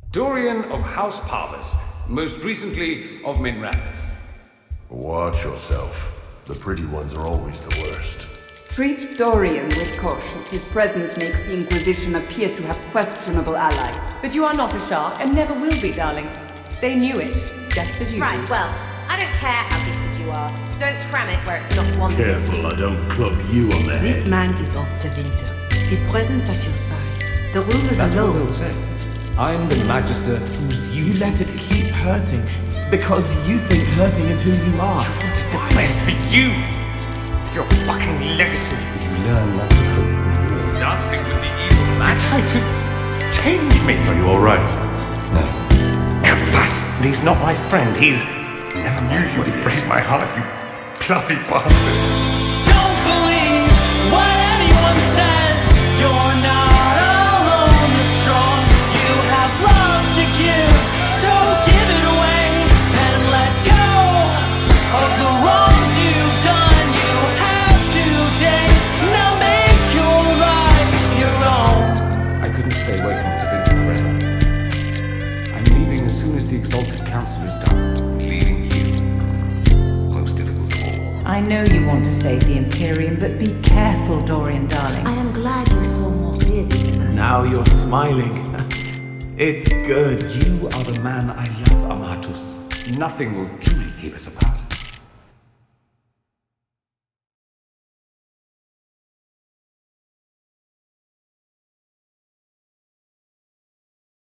Dorian of House Pavus, most recently of Minrathis. Watch yourself. The pretty ones are always the worst. Treat Dorian with caution. His presence makes the Inquisition appear to have questionable allies. But you are not a shark, and never will be, darling. They knew it, just as you Right, do. well, I don't care how gifted you are. Don't cram it where it's not wanted. Careful, I don't club you on the head. This man is of Tevinter. His presence at your side. The rulers That's what alone. they'll say. I'm the Magister who's You let it keep hurting, because you think hurting is who you are. It's the best for you! Your fucking legacy! You learn not to cope with the war. Dancing with the evil man tried to change me! Are you alright? No. Pavus! He's not my friend, he's... Never knew you could break my heart, you bloody bastard! Don't believe what anyone says. You're not alone, you're strong. You have love to give, so give it away and let go of the wrongs you've done. You have today, now make your life your own. I couldn't stay away from Tevinter forever. I'm leaving as soon as the Exalted Council is done. Leaving you. Most difficult of all. I know you want to save the Imperium, but be careful, Dorian, darling. I am glad you saw more clearly. Now you're smiling. It's good. You are the man I love, Amatus. Nothing will truly keep us apart.